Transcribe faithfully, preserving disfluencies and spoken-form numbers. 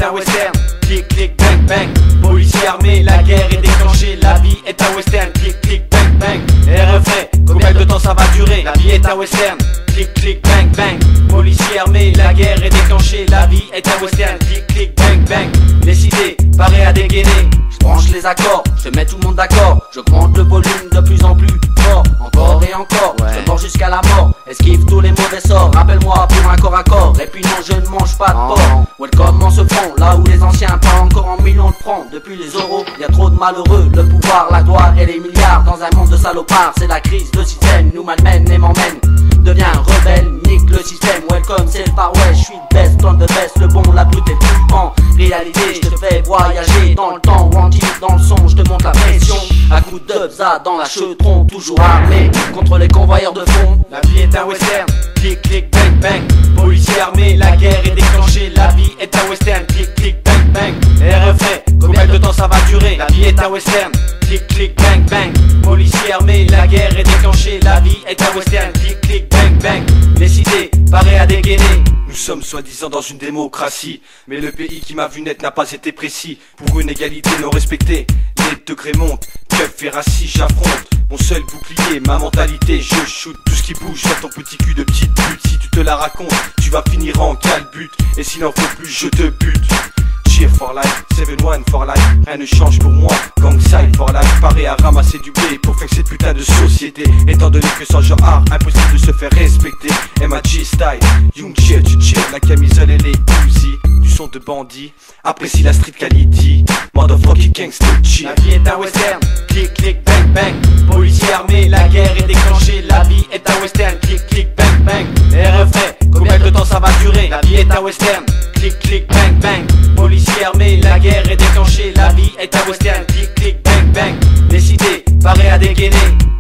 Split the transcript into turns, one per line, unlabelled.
est un western. Clic, clic, bang, bang. Policier armé, la guerre est déclenchée. La vie est un western. Clic, clic, bang, bang. Et refrain, combien de temps ça va durer? La vie est un western. Clic, clic, bang, bang. Policier armé, la guerre est déclenchée. La vie est un western. Clic, clic, bang, bang. Les idées, parées à dégainer. Je branche les accords, je mets tout le monde d'accord. J'augmente le volume de plus en plus fort. Encore et encore, ouais. Je mors jusqu'à la mort. Esquive tous les mauvais sorts. Rappelle-moi pour un corps à corps. Et puis non, je ne mange pas de porc. Welcome en ce front, là où les anciens pas encore en millions de francs. Depuis les euros, y a trop de malheureux. Le pouvoir, la gloire et les milliards. Dans un monde de salopards, c'est la crise. Le système nous malmène et m'emmène. Deviens rebelle, nique le système. Welcome, c'est le Far West. Je suis le best, on the best, le bon, la brute et tout. En réalité, je te fais voyager dans le temps. Wanted dans le son, je te monte la pression. À coup de bza dans la chetron, toujours armé contre les convoyeurs de fond. La vie est un western. Clic, clic, bang, bang. Policier armé, la guerre est déclenchée. La vie est un western. Clic, clic, bang, bang. Et refrain, combien de temps ça va durer? La vie est un western. Clic, clic, bang, bang. Policier armé, la guerre est déclenchée. La vie est un western. Clic, clic, bang, bang. Les idées, parées à dégainer.
Nous sommes soi-disant dans une démocratie, mais le pays qui m'a vu naître n'a pas été précis. Pour une égalité non respectée, les degrés montent. Keuf et raciste, j'affronte mon seul bouclier, ma mentalité. Je shoot tout ce qui bouge sur ton petit cul de petite pute. Si tu te la racontes, tu vas finir en calbute. Et s'il n'en faut plus, je te bute. Cheer for life, seven one for life. Rien ne change pour moi, gangside for life. Paré à ramasser du blé pour faire cette putain de société. Étant donné que sans genre art, impossible de se faire respecter. M A G style, young cheer, tu cheer. La camisole et les Uzi, du son de bandit. Apprécie la street quality, motherfucking gangsta cheer.
La vie est un western, clic, clic, bang, bang. Policier armé, la guerre est déclenchée. La vie est un western, clic, clic, bang, bang. Et refrain, combien de temps ça va durer? La vie est un western, clic, clic, bang, bang. Policier armé, la guerre est déclenchée. La vie est un western, clic, clic, bang, bang. Les idées, parées à dégainer.